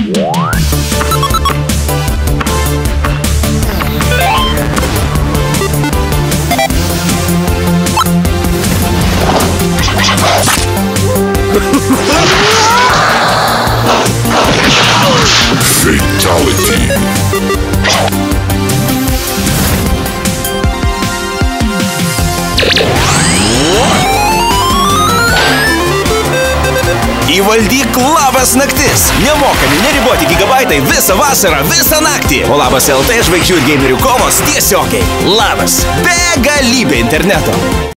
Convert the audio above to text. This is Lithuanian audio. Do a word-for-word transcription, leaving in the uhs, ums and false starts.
Fatality. Įvaldyk Labas naktis. Nemokami, neriboti gigabaitai visą vasarą, visą naktį. O Labas L T žvaigždžių ir gamerių kovos tiesiogiai. Labas. Begalybė interneto.